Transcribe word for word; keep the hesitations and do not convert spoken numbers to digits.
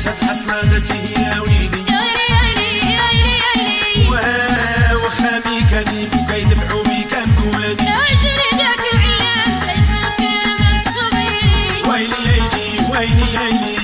شاد حصلاتي يا ويلي وخامي كاني بكا يدفعوا بي كان قواني ويلي يا ويلي ويلي يا ويلي